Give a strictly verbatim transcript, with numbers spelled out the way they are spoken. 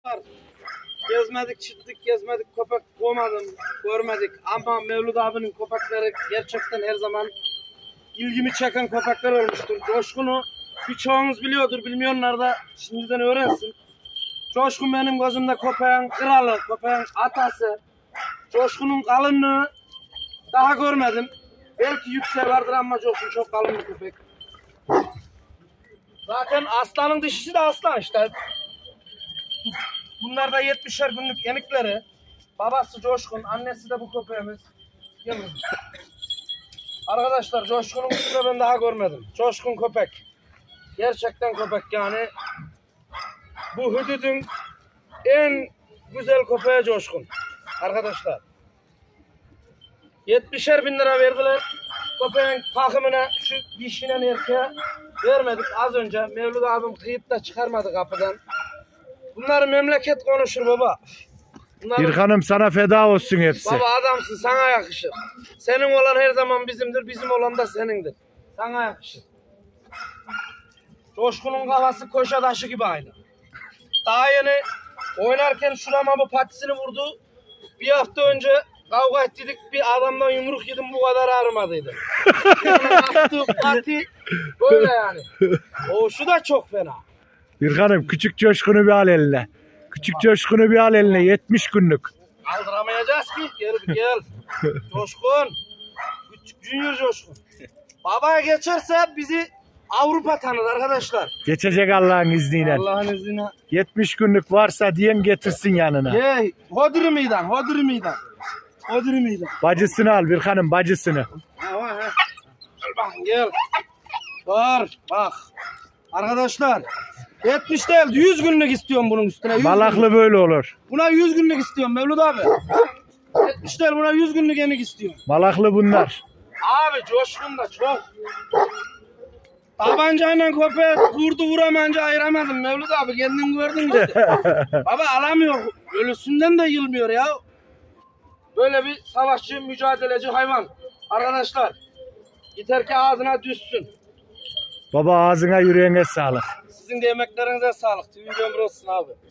Gezmedik, çıktık, gezmedik, köpek koymadım, görmedik. Ama Mevlüt abinin köpekleri gerçekten her zaman ilgimi çeken köpekler olmuştur. Coşkun'u birçoğunuz biliyordur, bilmeyenler de şimdiden öğrensin. Coşkun benim gözümde köpeğin kralı, köpeğin atası. Coşkun'un kalınlığı daha görmedim. Belki yüksek vardır ama Coşkun çok kalın bir köpek. Zaten aslanın dişisi de aslan işte. Bunlar da yetmişer günlük yenikleri. Babası Coşkun, annesi de bu köpeğimiz. Gelin. Arkadaşlar Coşkun'un üstüne ben daha görmedim. Coşkun köpek. Gerçekten köpek yani. Bu hududun en güzel köpeği Coşkun. Arkadaşlar. yetmişer bin lira verdiler. Köpeğin takımına şu dişinen erkeğe vermedik az önce. Mevlüt abim kıyıp da çıkarmadı kapıdan. Bunlar memleket konuşur baba. Bunlar... Bir hanım sana feda olsun hepsi. Baba adamsın, sana yakışır. Senin olan her zaman bizimdir, bizim olan da senindir. Sana yakışır. Coşkun'un kafası koşa taşı gibi aynı. Daha yeni oynarken şurama bu patisini vurdu. Bir hafta önce kavga ettik, bir adamdan yumruk yedim, bu kadar ağrımadıydı. Yani attığı pati böyle yani. O şu da çok fena. Bir hanım küçük Coşkun'u bir al eline. Küçük Coşkun'u bir al eline yetmiş günlük. Kaldıramayacağız ki. Gel bir gel. Coşkun. Küçük Junior Coşkun. Babaya geçerse bizi Avrupa tanır arkadaşlar. Geçecek Allah'ın izniyle. Allah'ın izniyle. yetmiş günlük varsa diyen getirsin yanına. Hey, hodri meydan, hodri meydan. Hodri meydan. Bacısını al bir hanım, bacısını. Ha, ha. Bak gel. Dur bak. Arkadaşlar yetmiş değil yüz günlük istiyorum bunun üstüne. Balaklı günlük. böyle olur. Buna yüz günlük istiyorum Mevlüt abi. yetmiş değil buna yüz günlük yenik istiyorum. Balaklı bunlar. Abi Coşkun da çok. Tabancayla köpeği vurdu vuramayınca ayıramadım Mevlüt abi, kendin gördün mü? Baba alamıyor. Ölüsünden de yılmıyor ya. Böyle bir savaşçı, mücadeleci hayvan. Arkadaşlar yeter ki ağzına düşsün. Baba ağzına yüreğine sağlık. Sizin de emeklerinize sağlık. Tüm ömrü olsun abi.